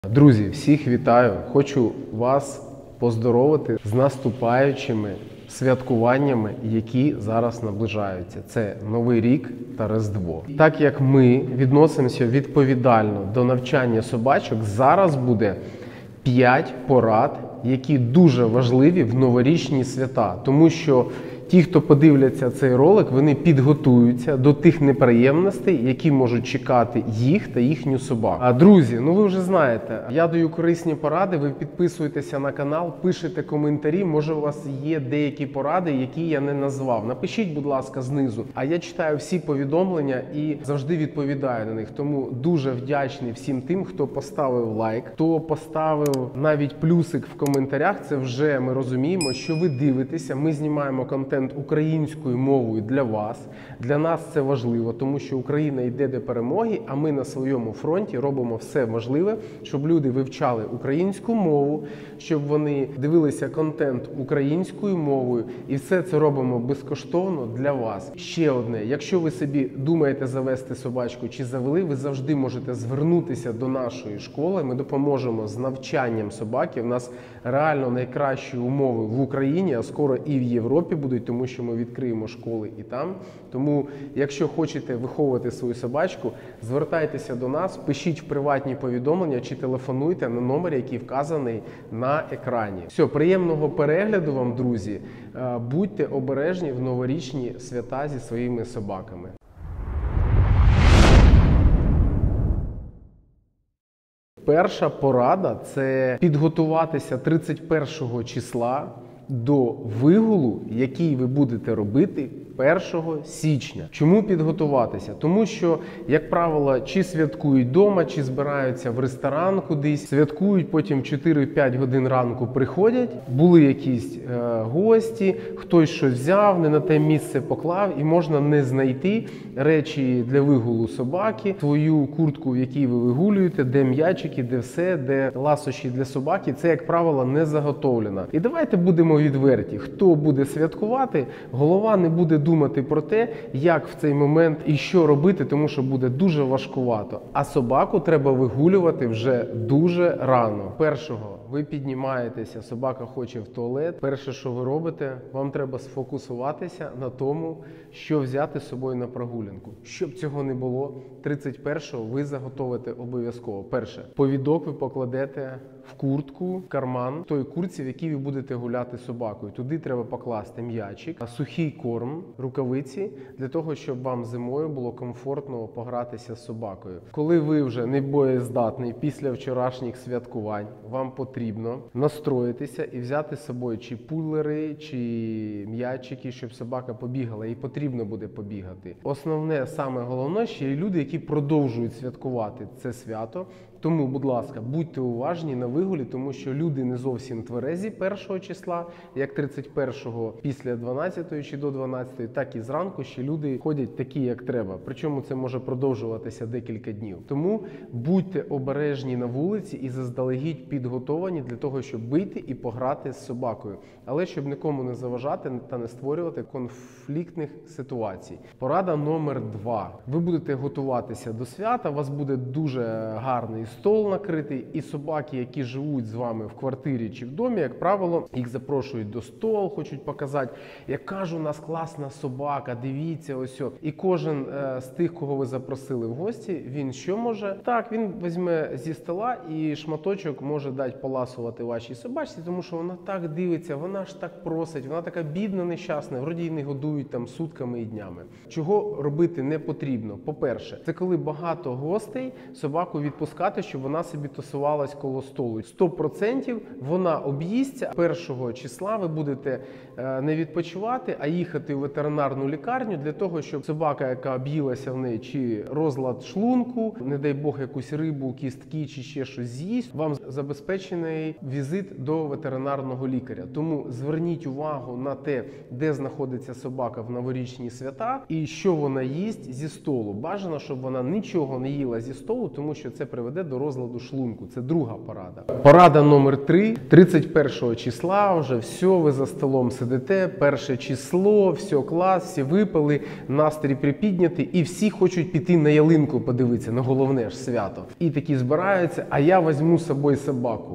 Друзі, всіх вітаю! Хочу вас поздоровити з наступаючими святкуваннями, які зараз наближаються. Це Новий рік та Різдво. Так як ми відносимося відповідально до навчання собачок, зараз буде 5 порад, які дуже важливі в новорічні свята. Тому що ті, хто подивляться цей ролик, вони підготуються до тих неприємностей, які можуть чекати їх та їхню собаку. А друзі, ви вже знаєте, я даю корисні поради, ви підписуєтеся на канал, пишете коментарі, може у вас є деякі поради, які я не назвав. Напишіть, будь ласка, знизу. А я читаю всі повідомлення і завжди відповідаю на них. Тому дуже вдячний всім тим, хто поставив лайк, хто поставив навіть плюсик в коментарях. Це вже ми розуміємо, що ви дивитеся, ми знімаємо контент українською мовою для вас. Для нас це важливо, тому що Україна йде до перемоги, а ми на своєму фронті робимо все можливе, щоб люди вивчали українську мову, щоб вони дивилися контент українською мовою. І все це робимо безкоштовно для вас. Ще одне, якщо ви собі думаєте завести собачку чи завели, ви завжди можете звернутися до нашої школи. Ми допоможемо з навчанням собаки. У нас реально найкращі умови в Україні, а скоро і в Європі будуть, тому що ми відкриємо школи і там. Тому, якщо хочете виховувати свою собачку, звертайтеся до нас, пишіть в приватні повідомлення чи телефонуйте на номер, який вказаний на екрані. Все, приємного перегляду вам, друзі. Будьте обережні в новорічні свята зі своїми собаками. Перша порада – це підготуватися 31 числа до вигулу, який ви будете робити 1 січня. Чому підготуватися? Тому що, як правило, чи святкують вдома, чи збираються в ресторан кудись, святкують, потім в 4-5 годин ранку приходять, були якісь гості, хтось щось взяв, не на те місце поклав, і можна не знайти речі для вигулу собаки, свою куртку, в якій ви вигулюєте, де м'ячики, де все, де ласощі для собаки. Це, як правило, не заготовлено. І давайте будемо відверті. Хто буде святкувати, голова не буде думати про те, як в цей момент і що робити, тому що буде дуже важкувато. А собаку треба вигулювати вже дуже рано. Першого ви піднімаєтеся, собака хоче в туалет. Перше, що ви робите, вам треба сфокусуватися на тому, що взяти з собою на прогулянку. Щоб цього не було, 31-го ви заготовите обов'язково. Перше, повідок ви покладете в куртку, в карман, в той куртці, в якій ви будете гуляти з собакою. Туди треба покласти м'ячик, сухий корм, рукавиці, для того, щоб вам зимою було комфортно погратися з собакою. Коли ви вже не боєздатний після вчорашніх святкувань, вам потрібно настроїтися і взяти з собою чи пулери, чи м'ячики, щоб собака побігала, і потрібно буде побігати. Основне, саме головне, ще є люди, які продовжують святкувати це свято. Тому, будь ласка, будьте уважні на вигулі, тому що люди не зовсім тверезі 1 числа, як 31-го після 12-ї чи до 12-ї, так і зранку ще люди ходять такі, як треба. Причому це може продовжуватися декілька днів. Тому будьте обережні на вулиці і заздалегідь підготовані для того, щоб вийти і пограти з собакою. Але щоб нікому не заважати та не створювати конфліктних ситуацій. Порада номер 2. Ви будете готуватися до свята, у вас буде дуже гарний стол накритий, і собаки, які живуть з вами в квартирі чи в домі, як правило, їх запрошують до столу, хочуть показати, яка ж у нас класна собака, дивіться, ось. І кожен з тих, кого ви запросили в гості, він що може? Так, він візьме зі стола і шматочок може дати поласувати вашій собачці, тому що вона так дивиться, вона ж так просить, вона така бідна, нещасна, вроді її не годують там сутками і днями. Чого робити не потрібно? По-перше, це коли багато гостей, собаку відпускати, щоб вона собі тусувалась коло столу. 100% вона об'їсться. 1 числа ви будете не відпочивати, а їхати в ветеринарну лікарню для того, щоб собака, яка об'їлася в неї, чи розлад шлунку, не дай Бог якусь рибу, кістки чи ще щось з'їсть, вам забезпечений візит до ветеринарного лікаря. Тому зверніть увагу на те, де знаходиться собака в новорічні свята і що вона їсть зі столу. Бажано, щоб вона нічого не їла зі столу, тому що це приведе до розладу шлунку. Це друга порада. Порада номер 3. 31 числа вже все, ви за столом сидите, перше число, все клас, всі випили, настрій припіднятий і всі хочуть піти на ялинку подивитися, на головне ж свято. І такі збираються, а я візьму з собою собаку.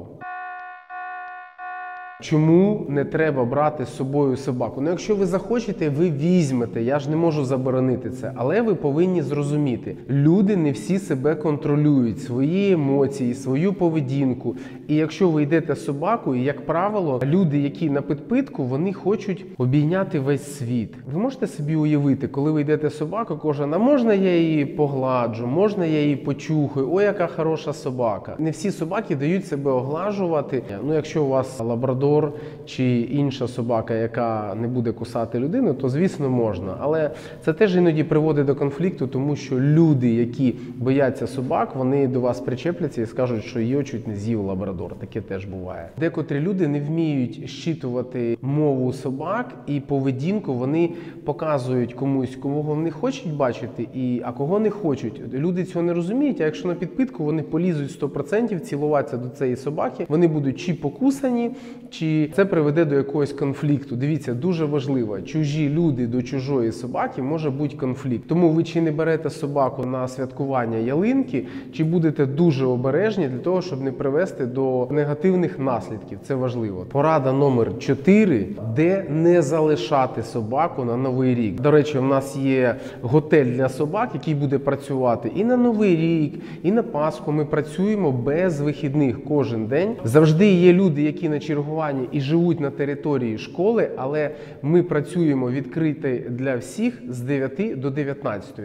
Чому не треба брати з собою собаку? Ну, якщо ви захочете, ви візьмете, я ж не можу заборонити це. Але ви повинні зрозуміти, люди не всі себе контролюють, свої емоції, свою поведінку. І якщо ви йдете з собакою, як правило, люди, які на підпитку, вони хочуть обійняти весь світ. Ви можете собі уявити, коли ви йдете з собакою, кожен, а можна я її погладжу, можна я її почухаю, ой, яка хороша собака. Не всі собаки дають себе оглажувати. Ну, якщо у вас лабрадор, чи інша собака, яка не буде кусати людину, то, звісно, можна. Але це теж іноді приводить до конфлікту, тому що люди, які бояться собак, вони до вас причепляться і скажуть, що його чуть не з'їв лабрадор. Таке теж буває. Декотрі люди не вміють щитувати мову собак і поведінку, вони показують комусь, кого вони хочуть бачити, а кого не хочуть. Люди цього не розуміють, а якщо на підпитку вони полізуть 100% цілуватися до цієї собаки, вони будуть чи покусані, чи це приведе до якогось конфлікту. Дивіться, дуже важливо, чужі люди до чужої собаки може бути конфлікт. Тому ви чи не берете собаку на святкування ялинки, чи будете дуже обережні для того, щоб не привести до негативних наслідків. Це важливо. Порада номер 4. Де не залишати собаку на Новий рік. До речі, в нас є готель для собак, який буде працювати і на Новий рік, і на Пасху. Ми працюємо без вихідних кожен день. Завжди є люди, які на чергуванні і живуть на території школи, але ми працюємо відкрито для всіх з 9 до 19.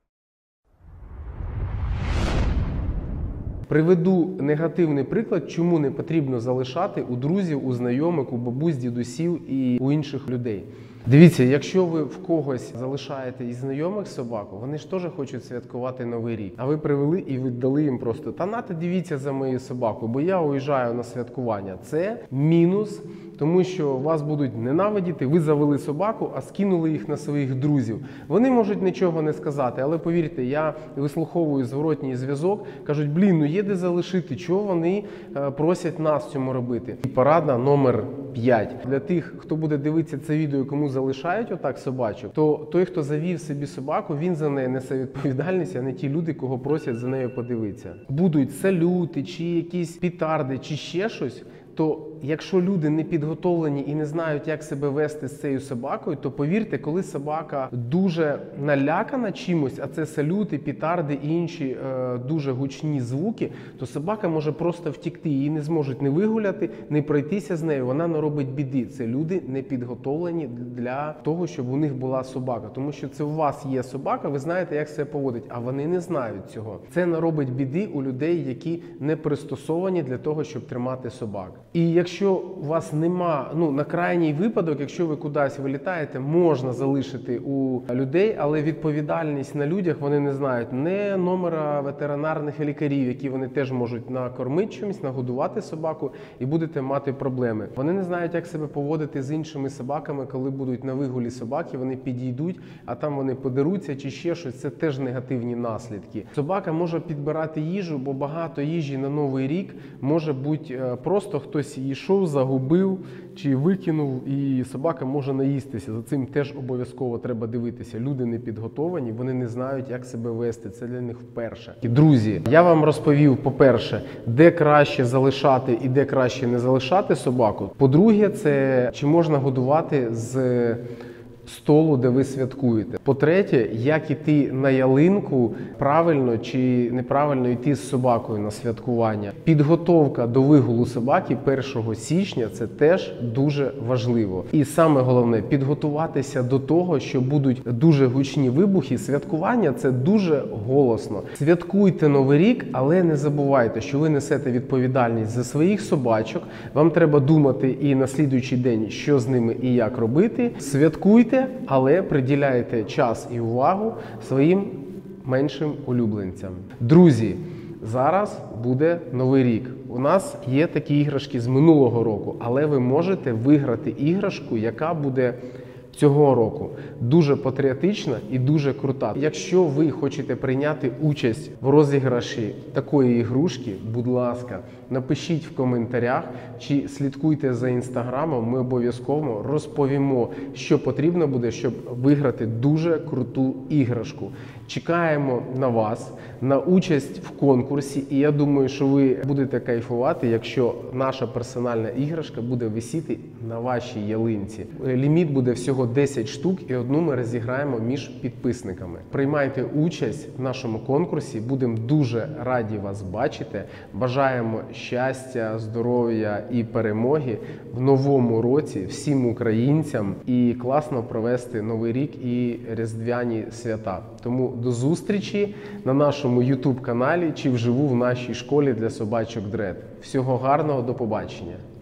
Приведу негативний приклад, чому не потрібно залишати у друзів, у знайомих, у бабусь, дідусів і у інших людей. Дивіться, якщо ви в когось залишаєте із знайомих собаку, вони ж теж хочуть святкувати Новий рік. А ви привели і віддали їм просто, та нате дивіться за моєю собакою, бо я уїжджаю на святкування. Це мінус, тому що вас будуть ненавидіти, ви завели собаку, а скинули їх на своїх друзів. Вони можуть нічого не сказати, але повірте, я вислуховую зворотній зв'язок, кажуть, блін, ну є де залишити, чого вони просять нас цьому робити. І порада номер 5. Для тих, хто буде дивитися це відео, кому залишають отак собачок, то той, хто завів собі собаку, він за неї несе відповідальність, а не ті люди, кого просять за нею подивитися. Будуть салюти, чи якісь петарди, чи ще щось, то якщо люди не підготовлені і не знають, як себе вести з цією собакою, то повірте, коли собака дуже налякана чимось, а це салюти, петарди і інші дуже гучні звуки, то собака може просто втекти, її не зможуть не вигуляти, не пройтися з нею, вона наробить біди. Це люди не підготовлені для того, щоб у них була собака. Тому що це у вас є собака, ви знаєте, як себе поводить, а вони не знають цього. Це наробить біди у людей, які не пристосовані для того, щоб тримати собак. І якщо у вас нема, на крайній випадок, якщо ви кудись вилітаєте, можна залишити у людей, але відповідальність на людях вони не знають. Не номера ветеринарних лікарів, які вони теж можуть накормити чимось, нагодувати собаку і будете мати проблеми. Вони не знають, як себе поводити з іншими собаками, коли будуть на вигулі собаки, вони підійдуть, а там вони подеруться чи ще щось. Це теж негативні наслідки. Собака може підбирати їжу, бо багато їжі на Новий рік може бути просто хтось йшов, загубив чи викинув, і собака може наїстися. За цим теж обов'язково треба дивитися. Люди не підготовані, вони не знають, як себе вести. Це для них вперше. І, друзі, я вам розповів, по-перше, де краще залишати і де краще не залишати собаку. По-друге, це чи можна годувати з столу, де ви святкуєте. По-третє, як іти на ялинку, правильно чи неправильно йти з собакою на святкування. Підготовка до вигулу собаки 1 січня – це теж дуже важливо. І саме головне – підготуватися до того, що будуть дуже гучні вибухи. Святкування – це дуже голосно. Святкуйте Новий рік, але не забувайте, що ви несете відповідальність за своїх собачок. Вам треба думати і на слідуючий день, що з ними і як робити. Святкуйте, але приділяйте час і увагу своїм меншим улюбленцям. Друзі, зараз буде Новий рік. У нас є такі іграшки з минулого року, але ви можете виграти іграшку, яка буде цього року. Дуже патріотична і дуже крута. Якщо ви хочете прийняти участь в розіграші такої ігрушки, будь ласка, напишіть в коментарях чи слідкуйте за інстаграмом, ми обов'язково розповімо, що потрібно буде, щоб виграти дуже круту іграшку. Чекаємо на вас, на участь в конкурсі, і я думаю, що ви будете кайфувати, якщо наша персональна іграшка буде висіти на вашій ялинці. Ліміт буде всього 10 штук, і одну ми розіграємо між підписниками. Приймайте участь в нашому конкурсі, будемо дуже раді вас бачити. Бажаємо щастя, здоров'я і перемоги в новому році всім українцям і класно провести Новий рік і різдвяні свята. Тому до зустрічі на нашому YouTube каналі чи вживу в нашій школі для собачок Дред. Всього гарного, до побачення!